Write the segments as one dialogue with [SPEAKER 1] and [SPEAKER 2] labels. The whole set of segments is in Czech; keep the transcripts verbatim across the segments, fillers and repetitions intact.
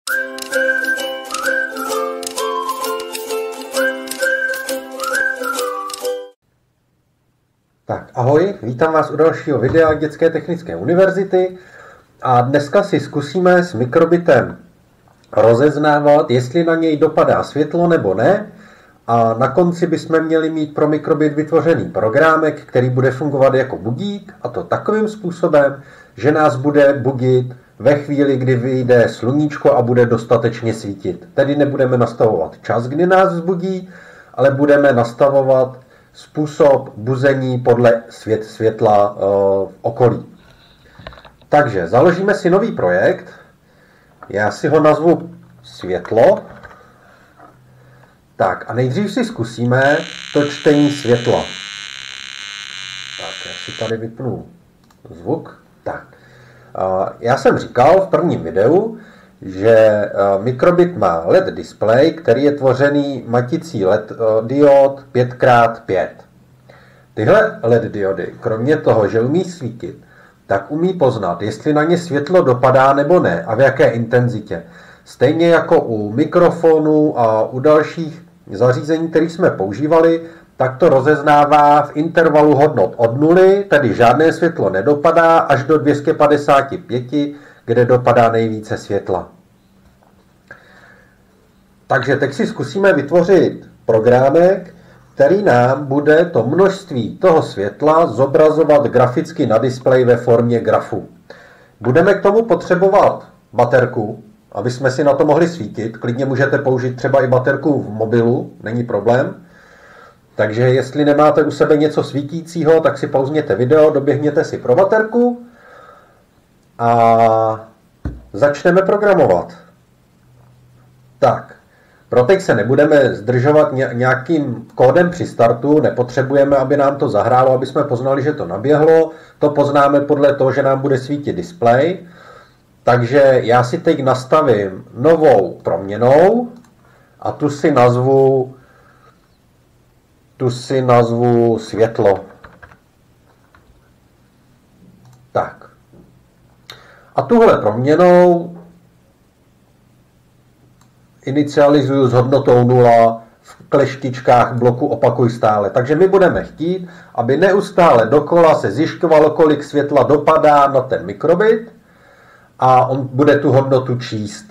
[SPEAKER 1] Tak ahoj, vítám vás u dalšího videa Dětské technické univerzity a dneska si zkusíme s mikrobitem rozeznávat, jestli na něj dopadá světlo nebo ne, a na konci bychom měli mít pro mikrobit vytvořený programek, který bude fungovat jako budík, a to takovým způsobem, že nás bude budit ve chvíli, kdy vyjde sluníčko a bude dostatečně svítit. Tedy nebudeme nastavovat čas, kdy nás vzbudí, ale budeme nastavovat způsob buzení podle svět, světla uh, v okolí. Takže založíme si nový projekt. Já si ho nazvu Světlo. Tak a nejdřív si zkusíme to čtení světla. Tak, já si tady vypnu zvuk. Tak. Uh, já jsem říkal v prvním videu, že uh, mikrobit má L E D display, který je tvořený maticí L E D uh, diod pět krát pět. Tyhle L E D diody, kromě toho, že umí svítit, tak umí poznat, jestli na ně světlo dopadá nebo ne a v jaké intenzitě. Stejně jako u mikrofonu a u dalších zařízení, které jsme používali, tak to rozeznává v intervalu hodnot od nuly, tedy žádné světlo nedopadá, až do dvě stě padesát pět, kde dopadá nejvíce světla. Takže teď si zkusíme vytvořit programek, který nám bude to množství toho světla zobrazovat graficky na displeji ve formě grafu. Budeme k tomu potřebovat baterku, aby jsme si na to mohli svítit. Klidně můžete použít třeba i baterku v mobilu, není problém. Takže jestli nemáte u sebe něco svítícího, tak si pauzněte video, doběhněte si pro baterku a začneme programovat. Tak, pro teď se nebudeme zdržovat nějakým kódem při startu, nepotřebujeme, aby nám to zahrálo, aby jsme poznali, že to naběhlo. To poznáme podle toho, že nám bude svítit displej. Takže já si teď nastavím novou proměnnou a tu si nazvu, tu si nazvu světlo. Tak. A tuhle proměnou inicializuju s hodnotou nula v kleštičkách bloku opakuj stále. Takže my budeme chtít, aby neustále dokola se zjišťovalo, kolik světla dopadá na ten mikrobit a on bude tu hodnotu číst.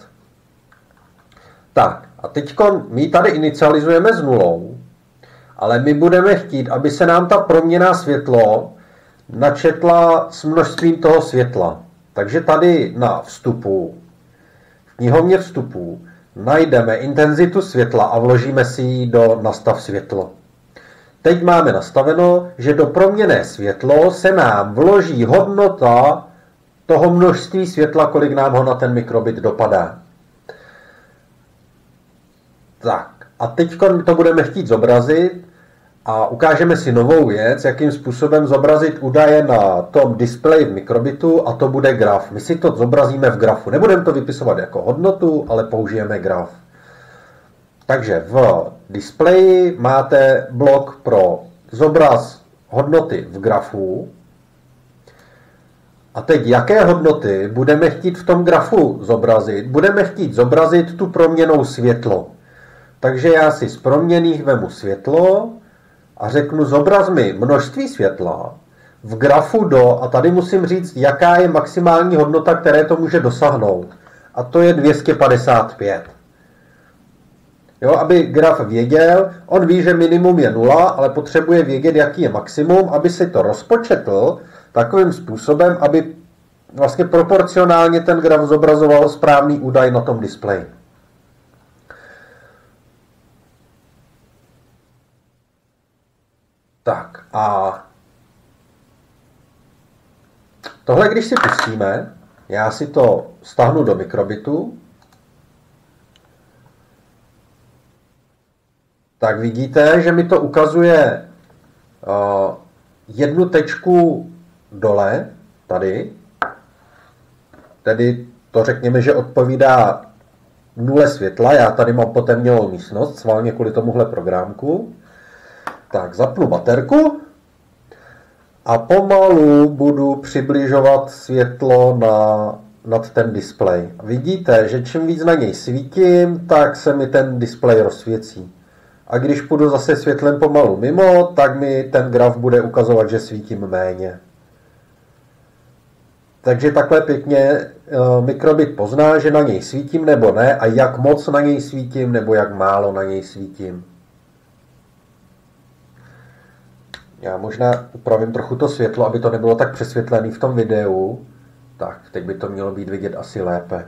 [SPEAKER 1] Tak a teď my tady inicializujeme s nulou, ale my budeme chtít, aby se nám ta proměnná světlo načetla s množstvím toho světla. Takže tady na vstupu, v knihovně vstupů, najdeme intenzitu světla a vložíme si ji do nastav světlo. Teď máme nastaveno, že do proměnné světlo se nám vloží hodnota toho množství světla, kolik nám ho na ten mikrobit dopadá. Tak a teď to budeme chtít zobrazit a ukážeme si novou věc, jakým způsobem zobrazit údaje na tom displeji v mikrobitu, a to bude graf. My si to zobrazíme v grafu. Nebudeme to vypisovat jako hodnotu, ale použijeme graf. Takže v displeji máte blok pro zobraz hodnoty v grafu. A teď jaké hodnoty budeme chtít v tom grafu zobrazit? Budeme chtít zobrazit tu proměnnou světlo. Takže já si z proměnných vemu světlo a řeknu, zobraz mi množství světla v grafu do, a tady musím říct, jaká je maximální hodnota, které to může dosáhnout. A to je dvě stě padesát pět. Jo, aby graf věděl, on ví, že minimum je nula, ale potřebuje vědět, jaký je maximum, aby si to rozpočetl takovým způsobem, aby vlastně proporcionálně ten graf zobrazoval správný údaj na tom displeji. Tak a tohle, když si pustíme, já si to stáhnu do mikrobitu, tak vidíte, že mi to ukazuje uh, jednu tečku dole, tady, tedy to řekněme, že odpovídá nule světla. Já tady mám potemnělou místnost, schválně kvůli tomuhle programku. Tak zapnu baterku a pomalu budu přibližovat světlo na nad ten displej. Vidíte, že čím víc na něj svítím, tak se mi ten displej rozsvěcí. A když půjdu zase světlem pomalu mimo, tak mi ten graf bude ukazovat, že svítím méně. Takže takhle pěkně mikrobit pozná, že na něj svítím nebo ne a jak moc na něj svítím nebo jak málo na něj svítím. Já možná upravím trochu to světlo, aby to nebylo tak přesvětlené v tom videu. Tak, teď by to mělo být vidět asi lépe.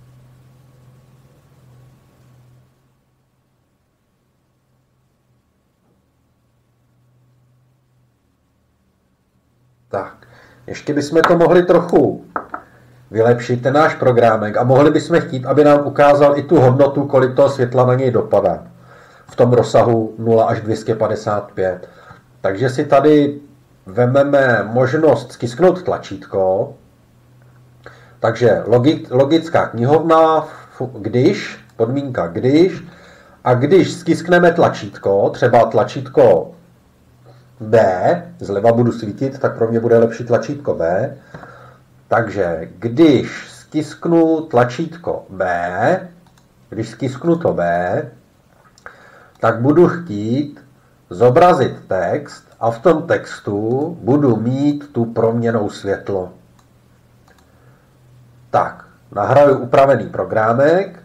[SPEAKER 1] Tak, ještě bychom to mohli trochu vylepšit, ten náš programek, a mohli bychom chtít, aby nám ukázal i tu hodnotu, kolik toho světla na něj dopadá. V tom rozsahu nula až dvě stě padesát pět. Takže si tady vezmeme možnost stisknout tlačítko. Takže logická knihovna, když, podmínka když, a když stiskneme tlačítko, třeba tlačítko B, zleva budu svítit, tak pro mě bude lepší tlačítko B. Takže když stisknu tlačítko B, když stisknu to B, tak budu chtít zobrazit text a v tom textu budu mít tu proměnnou světlo. Tak, nahraju upravený programek.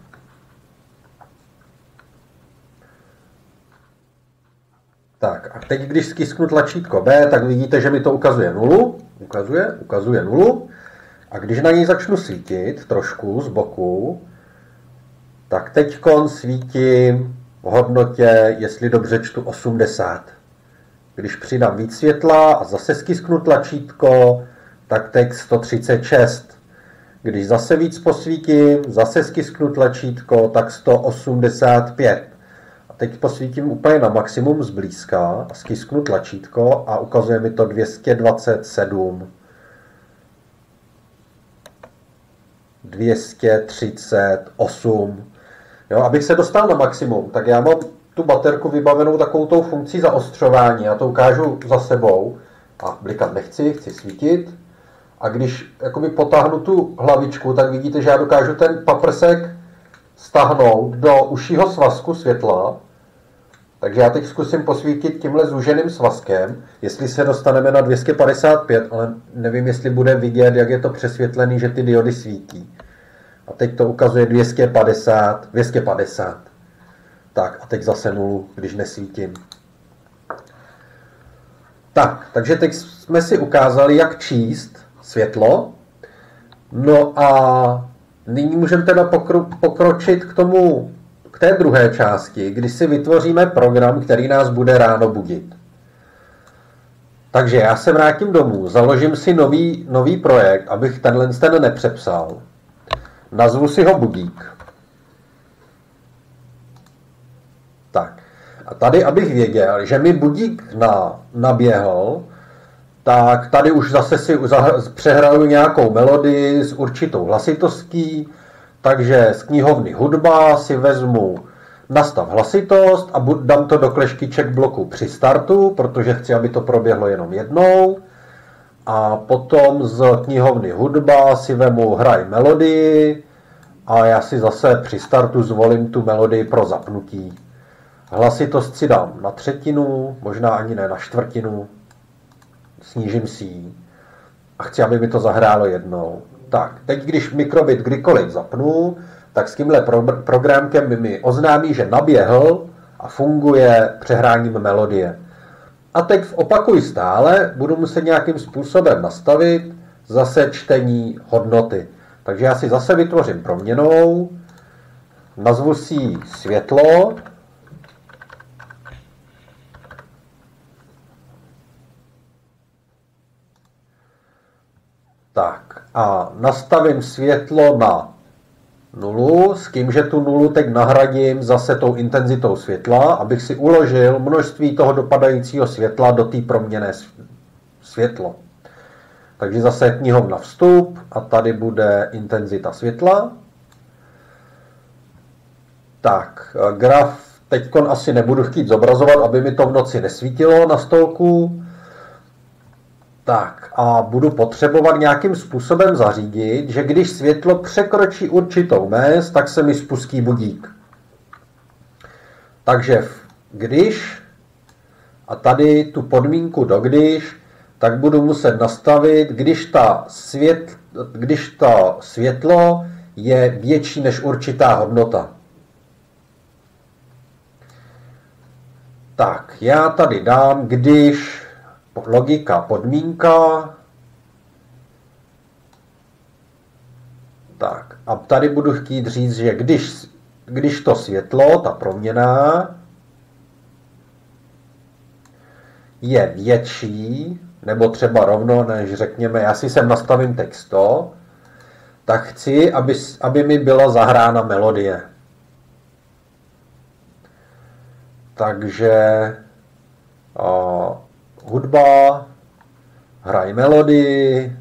[SPEAKER 1] Tak a teď, když stisknu tlačítko B, tak vidíte, že mi to ukazuje nulu. Ukazuje, ukazuje nulu. A když na něj začnu svítit trošku z boku, tak teďkon svítím v hodnotě, jestli dobře čtu, osmdesát. Když přidám víc světla a zase stisknu tlačítko, tak text sto třicet šest. Když zase víc posvítím, zase stisknu tlačítko, tak sto osmdesát pět. A teď posvítím úplně na maximum zblízka a stisknu tlačítko a ukazuje mi to dvě stě dvacet sedm. dvě stě třicet osm. Jo, abych se dostal na maximum, tak já mám tu baterku vybavenou takovou tou funkcí zaostřování. Já to ukážu za sebou. A blikat nechci, chci svítit. A když jakoby potáhnu tu hlavičku, tak vidíte, že já dokážu ten paprsek stáhnout do užšího svazku světla. Takže já teď zkusím posvítit tímhle zúženým svazkem, jestli se dostaneme na dvě stě padesát pět, ale nevím, jestli bude vidět, jak je to přesvětlený, že ty diody svítí. A teď to ukazuje dvě stě padesát, dvě stě padesát. Tak a teď zase nulu, když nesvítím. Tak, takže teď jsme si ukázali, jak číst světlo. No a nyní můžeme teda pokro- pokročit k tomu, k té druhé části, kdy si vytvoříme program, který nás bude ráno budit. Takže já se vrátím domů, založím si nový, nový projekt, abych tenhle ten nepřepsal. Nazvu si ho budík. Tak. A tady, abych věděl, že mi budík na, naběhl, tak tady už zase si přehraju nějakou melodii s určitou hlasitostí, takže z knihovny hudba si vezmu nastav hlasitost a dám to do kleštíček bloku při startu, protože chci, aby to proběhlo jenom jednou. A potom z knihovny hudba si vemu hraj melodii a já si zase při startu zvolím tu melodii pro zapnutí. Hlasitost si dám na třetinu, možná ani ne na čtvrtinu, snížím si ji a chci, aby mi to zahrálo jednou. Tak, teď když mikrobit kdykoliv zapnu, tak s tímhle pro- programkem by mi oznámí, že naběhl a funguje přehráním melodie. A teď opakuj stále, budu muset nějakým způsobem nastavit zase čtení hodnoty. Takže já si zase vytvořím proměnnou, nazvu si ji světlo, tak a nastavím světlo na nulu, s tím, že tu nulu teď nahradím zase tou intenzitou světla, abych si uložil množství toho dopadajícího světla do té proměnné světlo. Takže zase knihovna vstup a tady bude intenzita světla. Tak, graf teďkon asi nebudu chtít zobrazovat, aby mi to v noci nesvítilo na stolku. Tak a budu potřebovat nějakým způsobem zařídit, že když světlo překročí určitou mez, tak se mi spustí budík. Takže když, a tady tu podmínku do když, tak budu muset nastavit, když, ta svět, když to světlo je větší než určitá hodnota. Tak, já tady dám, když logika podmínka. Tak, a tady budu chtít říct, že když, když to světlo, ta proměna, je větší, nebo třeba rovno, než řekněme, já si sem nastavím text sto, tak chci, aby, aby mi byla zahrána melodie. Takže uh, hudba, hraj melodii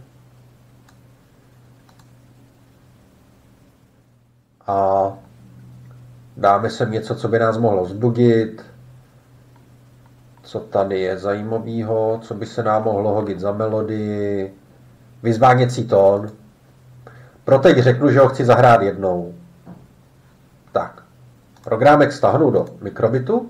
[SPEAKER 1] a dáme sem něco, co by nás mohlo vzbudit. Co tady je zajímavého, co by se nám mohlo hodit za melodii. Vyzváněcí tón. Pro teď řeknu, že ho chci zahrát jednou. Tak. Programek stáhnu do mikrobitu.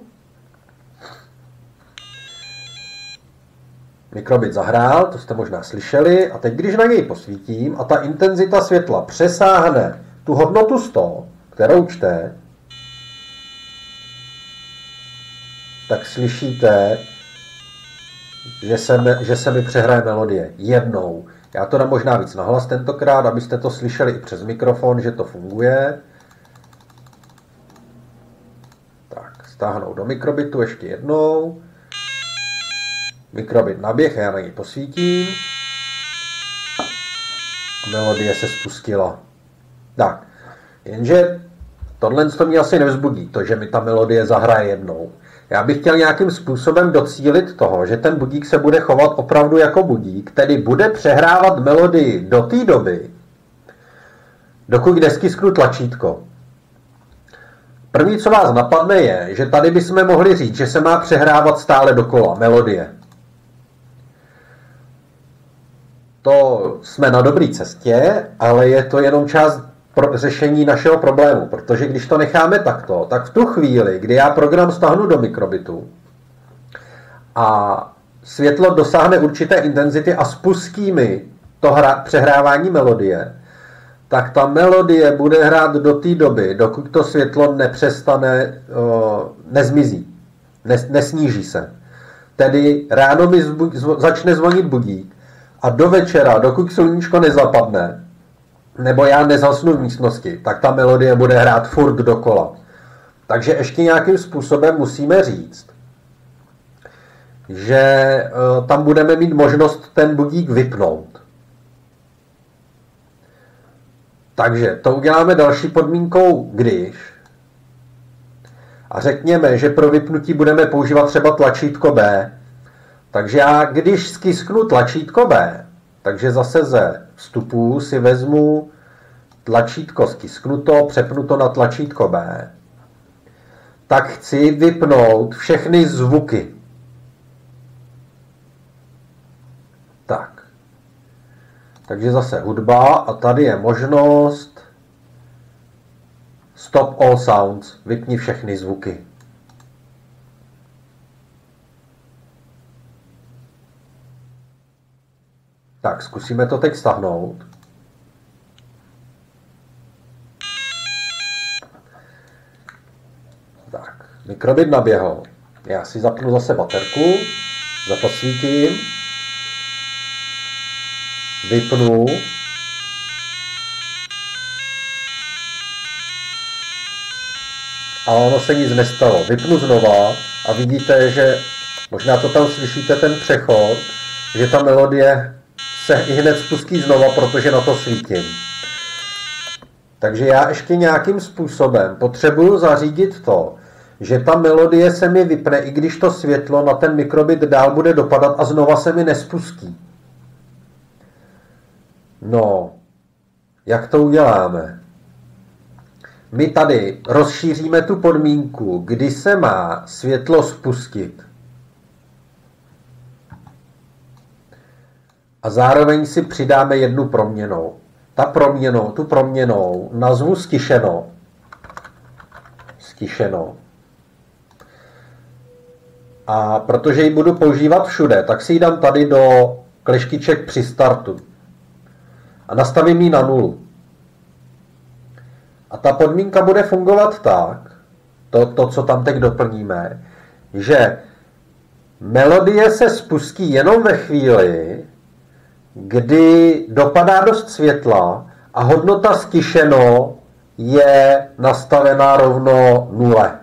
[SPEAKER 1] Mikrobit zahrál, to jste možná slyšeli. A teď, když na něj posvítím a ta intenzita světla přesáhne tu hodnotu sto, kterou čte, tak slyšíte, že se, mi, že se mi přehraje melodie jednou. Já to dám možná víc nahlas tentokrát, abyste to slyšeli i přes mikrofon, že to funguje. Tak, stáhnout do mikrobitu ještě jednou. Mikrobit naběh, já na něj posvítím. A melodie se spustila. Tak, jenže tohle to mě asi nevzbudí, to, že mi ta melodie zahraje jednou. Já bych chtěl nějakým způsobem docílit toho, že ten budík se bude chovat opravdu jako budík, tedy bude přehrávat melodii do té doby, dokud nestisknu tlačítko. První, co vás napadne, je, že tady bychom mohli říct, že se má přehrávat stále dokola melodie. To jsme na dobré cestě, ale je to jenom část pro řešení našeho problému, protože když to necháme takto, tak v tu chvíli, kdy já program stáhnu do mikrobitu a světlo dosáhne určité intenzity a spustí mi to hra, přehrávání melodie, tak ta melodie bude hrát do té doby, dokud to světlo nepřestane, o, nezmizí, nes, nesníží se. Tedy ráno mi zbu, zvo, začne zvonit budík a do večera, dokud sluníčko nezapadne, nebo já nezasnu v místnosti, tak ta melodie bude hrát furt dokola. Takže ještě nějakým způsobem musíme říct, že uh, tam budeme mít možnost ten budík vypnout. Takže to uděláme další podmínkou, když. A řekněme, že pro vypnutí budeme používat třeba tlačítko B. Takže já, když stisknu tlačítko B, takže zase ze vstupů si vezmu tlačítko stisknuto, přepnu to na tlačítko B, tak chci vypnout všechny zvuky. Tak. Takže zase hudba a tady je možnost stop all sounds, vypni všechny zvuky. Tak, zkusíme to teď stáhnout. Tak, mikrobit naběhl. Já si zapnu zase baterku, zaposvítím, vypnu a ono se nic nestalo. Vypnu znova a vidíte, že možná to tam slyšíte ten přechod, že ta melodie se i hned spustí znova, protože na to svítím. Takže já ještě nějakým způsobem potřebuju zařídit to, že ta melodie se mi vypne, i když to světlo na ten mikrobit dál bude dopadat a znova se mi nespustí. No, jak to uděláme? My tady rozšíříme tu podmínku, kdy se má světlo spustit. a zároveň si přidáme jednu proměnou. Ta proměnou, tu proměnou nazvu ztišeno. Ztišeno. A protože ji budu používat všude, tak si ji dám tady do kleštiček při startu. A nastavím ji na nulu. A ta podmínka bude fungovat tak, to, to co tam teď doplníme, že melodie se spustí jenom ve chvíli, kdy dopadá dost světla a hodnota ztišeno je nastavená rovno nule.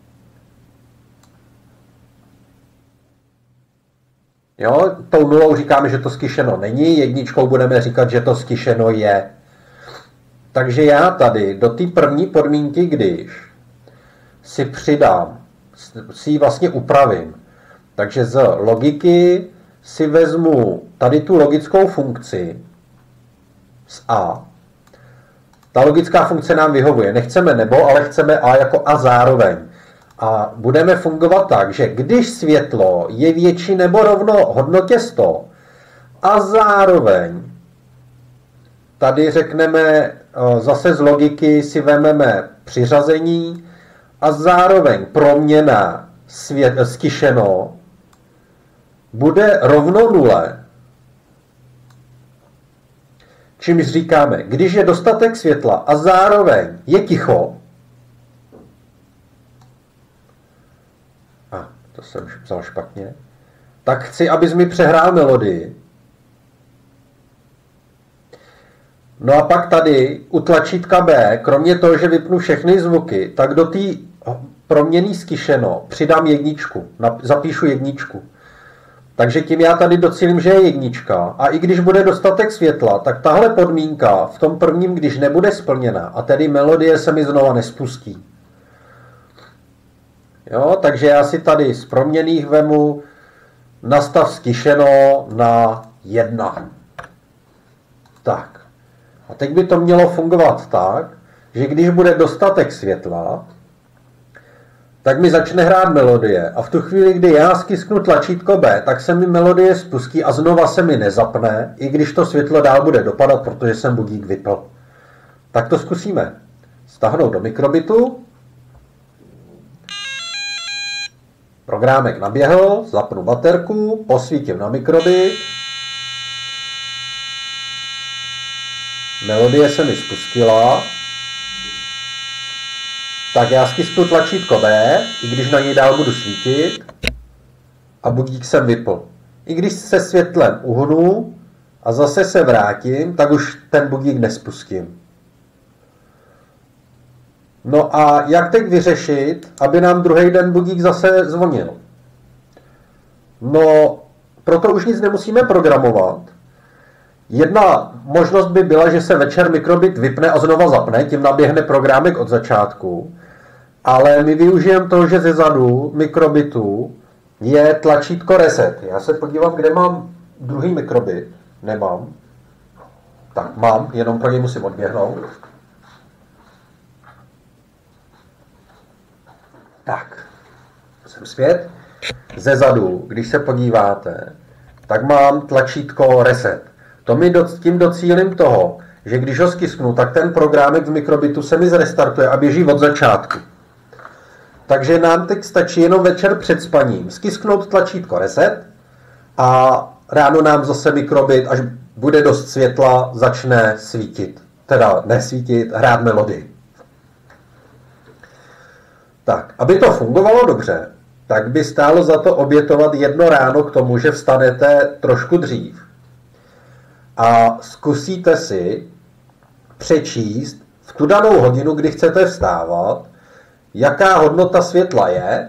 [SPEAKER 1] Jo, tou nulou říkáme, že to ztišeno není, jedničkou budeme říkat, že to ztišeno je. Takže já tady do té první podmínky, když si přidám, si ji vlastně upravím. Takže z logiky si vezmu tady tu logickou funkci z A. Ta logická funkce nám vyhovuje. Nechceme nebo, ale chceme A jako a zároveň. A budeme fungovat tak, že když světlo je větší nebo rovno hodnotě sto a zároveň tady řekneme zase z logiky si vezmeme přiřazení a zároveň proměna svět, ztišeno bude rovno nule. Čímž říkáme, když je dostatek světla a zároveň je ticho, a to jsem psal špatně, tak chci, abys mi přehrál melodii. No a pak tady u tlačítka B, kromě toho, že vypnu všechny zvuky, tak do té proměny ztišeno přidám jedničku, zapíšu jedničku. Takže tím já tady docílím, že je jednička. A i když bude dostatek světla, tak tahle podmínka v tom prvním, když nebude splněna, a tedy melodie se mi znova nespustí. Jo, takže já si tady z proměnných vemu nastav ztišeno na jedna. Tak. A teď by to mělo fungovat tak, že když bude dostatek světla, tak mi začne hrát melodie. A v tu chvíli, kdy já stisknu tlačítko B, tak se mi melodie spustí a znova se mi nezapne, i když to světlo dál bude dopadat, protože jsem budík vypl. Tak to zkusíme. Stáhnout do mikrobitu. Programek naběhl, zapnu baterku, posvítím na mikrobit. Melodie se mi spustila. Tak já stisknu tlačítko B, i když na něj dál budu svítit. A budík jsem vypl. I když se světlem uhnu a zase se vrátím, tak už ten budík nespustím. No a jak teď vyřešit, aby nám druhý den budík zase zvonil? No, proto už nic nemusíme programovat. Jedna možnost by byla, že se večer mikrobit vypne a znova zapne, tím naběhne programek od začátku. Ale my využijeme to, že ze zadu mikrobitu je tlačítko reset. Já se podívám, kde mám druhý mikrobit. Nemám. Tak mám, jenom pro něj musím odběhnout. Tak, jsem zpět. Ze zadu, když se podíváte, tak mám tlačítko reset. To mi do, tím docílím toho, že když ho stisknu, tak ten programek v mikrobitu se mi zrestartuje a běží od začátku. Takže nám teď stačí jenom večer před spaním stisknout tlačítko reset a ráno nám zase mikrobit, až bude dost světla, začne svítit. Teda nesvítit, hrát melodii. Tak, aby to fungovalo dobře, tak by stálo za to obětovat jedno ráno k tomu, že vstanete trošku dřív a zkusíte si přečíst v tu danou hodinu, kdy chcete vstávat, jaká hodnota světla je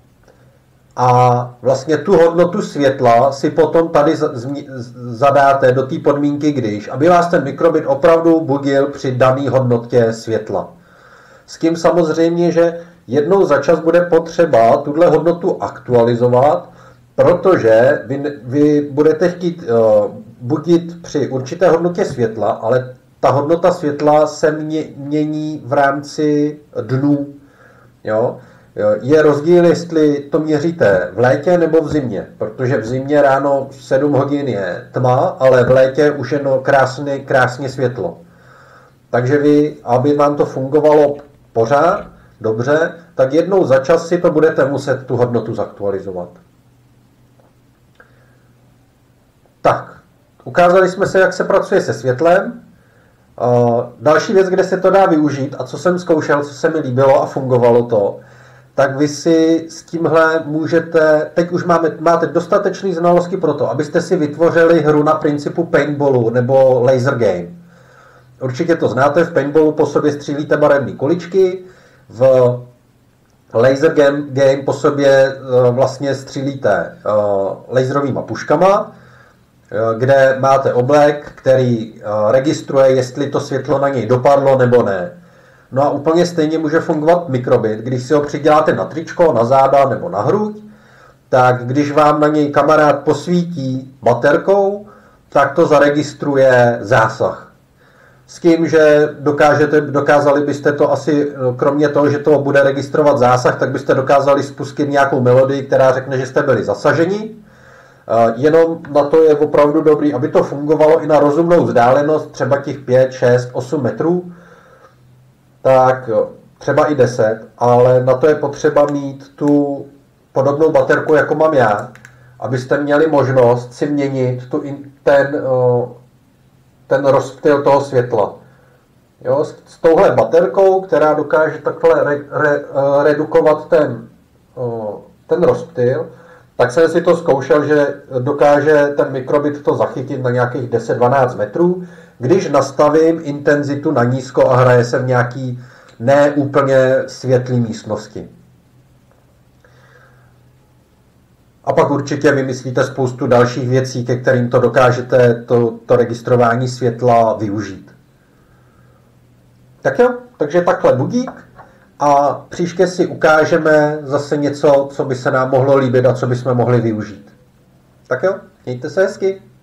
[SPEAKER 1] a vlastně tu hodnotu světla si potom tady zadáte do té podmínky, když, aby vás ten mikrobit opravdu budil při dané hodnotě světla. S tím samozřejmě, že jednou za čas bude potřeba tuhle hodnotu aktualizovat, protože vy, vy budete chtít uh, budit při určité hodnotě světla, ale ta hodnota světla se mě, mění v rámci dnů. Jo? Je rozdíl, jestli to měříte v létě nebo v zimě, protože v zimě ráno sedm hodin je tma, ale v létě už je no krásně, krásně světlo. Takže vy, aby vám to fungovalo pořád, dobře, tak jednou za čas si to budete muset tu hodnotu zaktualizovat. Tak, ukázali jsme se, jak se pracuje se světlem. Další věc, kde se to dá využít a co jsem zkoušel, co se mi líbilo a fungovalo to, tak vy si s tímhle můžete, teď už máme, máte dostatečné znalosti pro to, abyste si vytvořili hru na principu paintballu nebo laser game. Určitě to znáte, v paintballu po sobě střílíte barevné kuličky, v laser game, game po sobě vlastně střílíte laserovýma puškama, kde máte oblek, který registruje, jestli to světlo na něj dopadlo nebo ne. No a úplně stejně může fungovat mikrobit, když si ho přiděláte na tričko, na záda nebo na hruď, tak když vám na něj kamarád posvítí baterkou, tak to zaregistruje zásah. S tím, že dokážete, dokázali byste to asi, kromě toho, že to bude registrovat zásah, tak byste dokázali spustit nějakou melodii, která řekne, že jste byli zasaženi. Jenom na to je opravdu dobrý, aby to fungovalo i na rozumnou vzdálenost, třeba těch pět, šest, osm metrů, tak třeba i deset, ale na to je potřeba mít tu podobnou baterku, jako mám já, abyste měli možnost si měnit tu, ten, ten rozptyl toho světla. Jo, s touhle baterkou, která dokáže takhle re, re, redukovat ten, ten rozptyl, tak jsem si to zkoušel, že dokáže ten mikrobit to zachytit na nějakých deset dvanáct metrů, když nastavím intenzitu na nízko a hraje se v nějaký neúplně světlý místnosti. A pak určitě vymyslíte spoustu dalších věcí, ke kterým to dokážete to, to registrování světla využít. Tak jo, takže takhle budík a příště si ukážeme zase něco, co by se nám mohlo líbit a co bychom mohli využít. Tak jo, mějte se hezky.